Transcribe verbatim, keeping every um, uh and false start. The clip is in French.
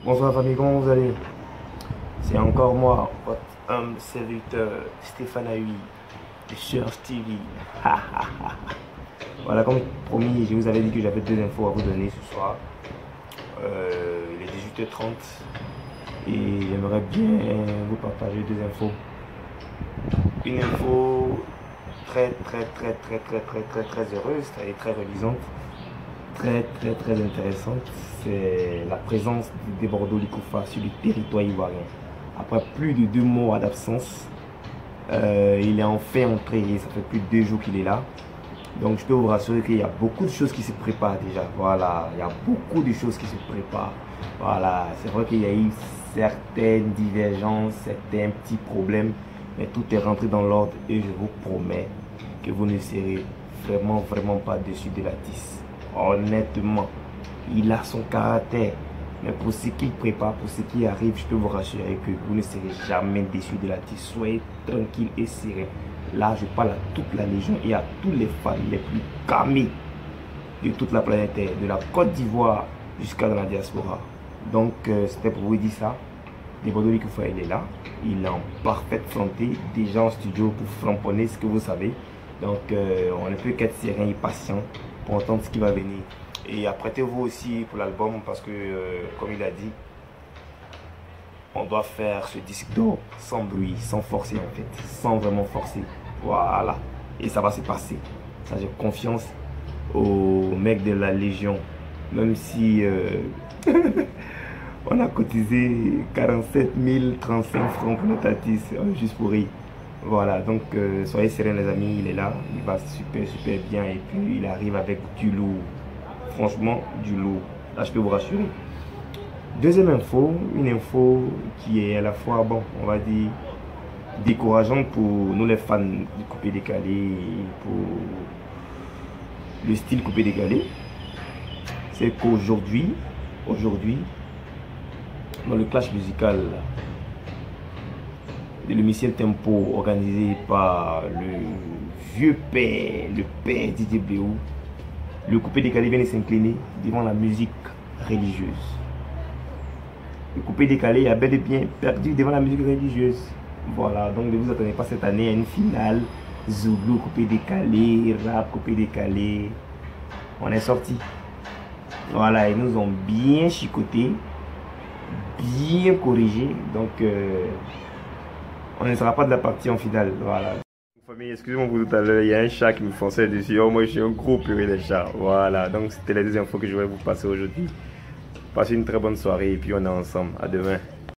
Bonsoir famille, comment vous allez? C'est encore moi, votre humble serviteur Stéphane Aoui, de Cher Stevie. Voilà, comme promis, je vous avais dit que j'avais deux infos à vous donner ce soir. Euh, il est dix-huit heures trente et j'aimerais bien vous partager deux infos. Une info très très très très très très très très heureuse et très relisante, très très très intéressante. C'est la présence de Bordeaux Likoufa sur le territoire ivoirien. Après plus de deux mois d'absence, euh, il est enfin entré et ça fait plus de deux jours qu'il est là. Donc je peux vous rassurer qu'il y a beaucoup de choses qui se préparent déjà. Voilà, il y a beaucoup de choses qui se préparent. Voilà, c'est vrai qu'il y a eu certaines divergences, certains petits problèmes, mais tout est rentré dans l'ordre et je vous promets que vous ne serez vraiment, vraiment pas déçus de la tisse. Honnêtement, il a son caractère. Mais pour ce qu'il prépare, pour ce qui arrive, je peux vous rassurer que vous ne serez jamais déçus de la tisse. Soyez tranquille et serein. Là, je parle à toute la Légion et à tous les fans les plus camés de toute la planète Terre, de la Côte d'Ivoire jusqu'à dans la diaspora. Donc, euh, c'était pour vous dire ça. Le Bordeaux Likoufa, il est là. Il est en parfaite santé. Déjà en studio pour framponner ce que vous savez. Donc, euh, on ne peut qu'être serein et patient pour entendre ce qui va venir. Et apprêtez-vous aussi pour l'album parce que, euh, comme il a dit, on doit faire ce disque d'or sans bruit, sans forcer en fait, sans vraiment forcer. Voilà. Et ça va se passer. Ça, j'ai confiance aux mecs de la Légion. Même si euh, on a cotisé quarante-sept mille trente-cinq francs pour notre artiste, juste pour rire. Voilà, donc euh, soyez sereins les amis, il est là, il va super super bien et puis il arrive avec du lourd. Franchement, du lourd. Là, je peux vous rassurer. Deuxième info, une info qui est à la fois, bon, on va dire, décourageante pour nous les fans du coupé décalé, pour le style coupé décalé. C'est qu'aujourd'hui, aujourd'hui, dans le clash musical de l'émission Tempo organisé par le vieux père, le père Didier Béou, le coupé décalé vient de s'incliner devant la musique religieuse. Le coupé décalé a bel et bien perdu devant la musique religieuse. Voilà, donc ne vous attendez pas cette année à une finale Zoulou, coupé décalé, rap, coupé décalé. On est sorti. Voilà, ils nous ont bien chicoté, bien corrigé. Donc, euh, on ne sera pas de la partie en finale. Voilà. Famille, excusez-moi pour tout à l'heure, il y a un chat qui me fonçait dessus. Oh, moi, je suis un gros purée de chat. Voilà, donc c'était les deux infos que je voulais vous passer aujourd'hui. Passez une très bonne soirée et puis on est ensemble. À demain.